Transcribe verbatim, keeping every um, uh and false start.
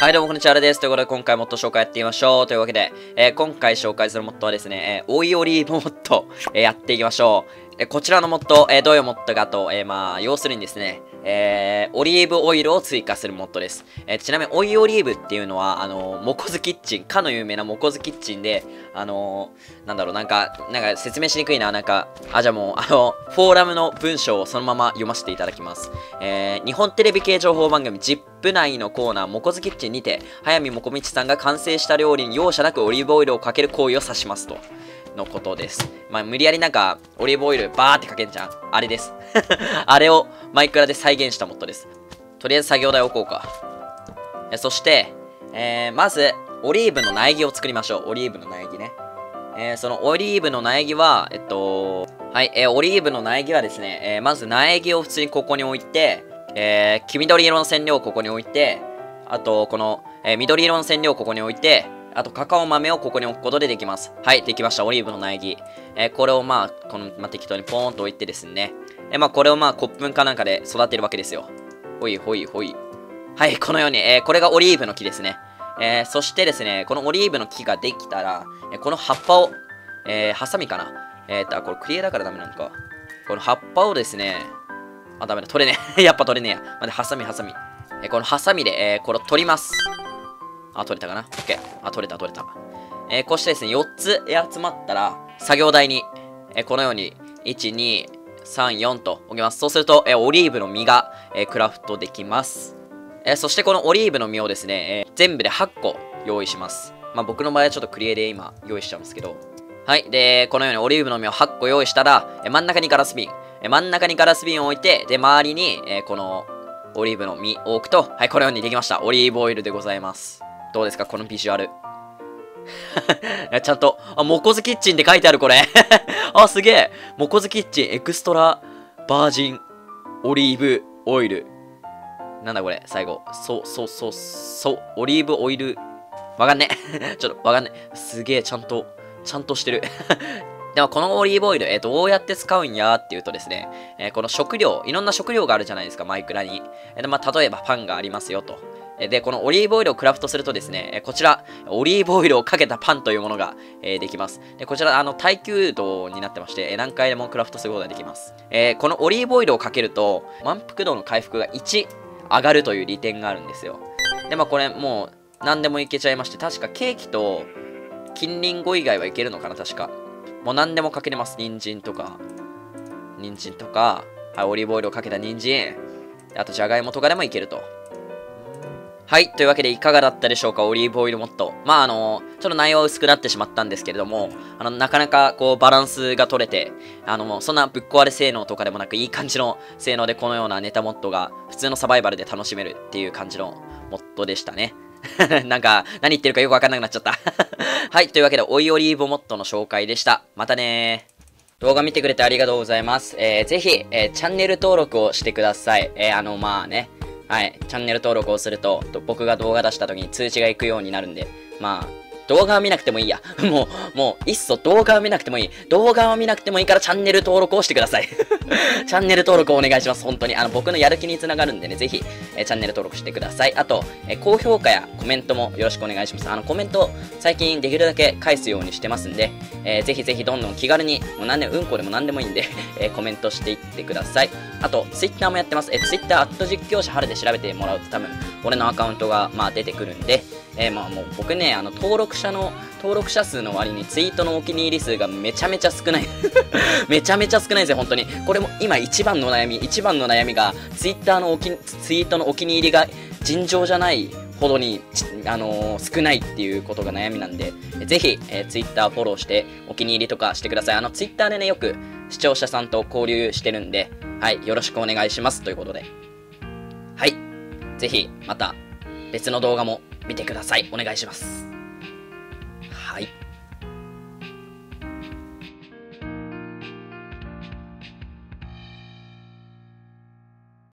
はい、どうもこんにちは、あれです。ということで、今回モッド紹介やってみましょう。というわけで、えー、今回紹介するモッドはですね、えー、追いオリーブモッド、えー、やっていきましょう。えー、こちらのモッド、えー、どういうモッドかと、えー、まあ、要するにですね、えー、オリーブオイルを追加するモッドです。えー、ちなみに、追いオリーブっていうのは、あのー、モコズキッチン、かの有名なモコズキッチンで、あのー、なんだろう、なんか、なんか説明しにくいな、なんか、あ、じゃあもう、あの、フォーラムの文章をそのまま読ませていただきます。えー、日本テレビ系情報番組、ジップ内のコーナー、モコズキッチンにて、早見もこみちさんが完成した料理に容赦なくオリーブオイルをかける行為を指しますと。のことです。まあ、無理やりなんか、オリーブオイルバーってかけんじゃん。あれです。あれをマイクラで再現したモッドです。とりあえず作業台置こうか。えそして、えー、まず、オリーブの苗木を作りましょう。オリーブの苗木ね。えー、そのオリーブの苗木は、えっと、はい、えー、オリーブの苗木はですね、えー、まず苗木を普通にここに置いて、えー、黄緑色の染料をここに置いて、あと、この、えー、緑色の染料をここに置いて、あと、カカオ豆をここに置くことでできます。はい、できました。オリーブの苗木。えー、これをまあ、この、まあ、適当にポーンと置いてですね。えー、まあ、これをまあ、コップかなんかで育てるわけですよ。ほいほいほい。はい、このように、えー、これがオリーブの木ですね。えー、そしてですね、このオリーブの木ができたら、えー、この葉っぱを、えー、ハサミかな。えーと、これクリエだからダメなのか。この葉っぱをですね、あ、ダメだ、取れねえ。やっぱ取れねえや。まで、ハサミ、ハサミ。えー、このハサミで、えー、これを取ります。あ、取れたかな ?OK。あ、取れた、取れた。えー、こうしてですね、よっつ集まったら、作業台に、えー、このように、いち、に、さん、よんと置きます。そうすると、えー、オリーブの実が、えー、クラフトできます。えー、そしてこのオリーブの実をですね、えー、全部ではっこ用意します。まあ、僕の場合はちょっとクリエで今、用意しちゃうんですけど。はい。で、このようにオリーブの実をはっこ用意したら、えー、真ん中にガラス瓶。えー、真ん中にガラス瓶を置いて、で、周りに、えー、この、オリーブの実を置くと、はい、このようにできました。オリーブオイルでございます。どうですかこのビジュアル。ちゃんと、あ、モコズキッチンって書いてあるこれ。あ、すげえ。モコズキッチンエクストラバージンオリーブオイル。なんだこれ最後。そう、そう、そう、そう、オリーブオイル。わかんね。ちょっとわかんね。すげえ、ちゃんと、ちゃんとしてる。でもこのオリーブオイル、えー、どうやって使うんやっていうとですね、えー、この食料、いろんな食料があるじゃないですか、マイクラに。えー、でまあ、例えばパンがありますよと。えー、で、このオリーブオイルをクラフトするとですね、えー、こちら、オリーブオイルをかけたパンというものが、えー、できます。で、こちら、あの、耐久度になってまして、えー、何回でもクラフトすることができます。えー、このオリーブオイルをかけると、満腹度の回復がいち上がるという利点があるんですよ。で、まあ、これ、もう、何でもいけちゃいまして、確かケーキと、金リンゴ以外はいけるのかな、確か。もう何でもかけれます。人参とか、人参とか、はい、オリーブオイルをかけた人参、あとじゃがいもとかでもいけると。はい、というわけでいかがだったでしょうか、オリーブオイルモッド。まあ、あの、ちょっと内容は薄くなってしまったんですけれども、あの、なかなかこう、バランスが取れて、あの、もうそんなぶっ壊れ性能とかでもなく、いい感じの性能でこのようなネタモッドが、普通のサバイバルで楽しめるっていう感じのモッドでしたね。なんか、何言ってるかよくわかんなくなっちゃった。はい、というわけで、追いオリーブモッドの紹介でした。またねー。動画見てくれてありがとうございます。えー、ぜひ、えー、チャンネル登録をしてください。えー、あの、まあね。はい、チャンネル登録をすると、僕が動画出した時に通知が行くようになるんで、まあ、動画は見なくてもいいや。もう、もう、いっそ動画は見なくてもいい。動画は見なくてもいいからチャンネル登録をしてください。チャンネル登録をお願いします。本当に。あの、僕のやる気につながるんでね、ぜひ、えー、チャンネル登録してください。あと、えー、高評価やコメントもよろしくお願いします。あの、コメント、最近できるだけ返すようにしてますんで、えー、ぜひぜひどんどん気軽に、もう何でも、うんこでも何でもいいんで、えー、コメントしていってください。あと、ツイッターもやってます。えー、ツイッター、アット実況者春で調べてもらうと多分、俺のアカウントが、まあ、出てくるんで、えー、まあもう僕ね、あの、登録者の、登録者数の割にツイートのお気に入り数がめちゃめちゃ少ない。めちゃめちゃ少ないんですよ、本当に。これも今一番の悩み、一番の悩みが、ツイッターのおき、ツイートのお気に入りが尋常じゃないほどに、あのー、少ないっていうことが悩みなんで、ぜひ、えー、ツイッターフォローしてお気に入りとかしてください。あの、ツイッターでね、よく視聴者さんと交流してるんで、はい、よろしくお願いします。ということで。はい。ぜひ、また別の動画も見てください。お願いします。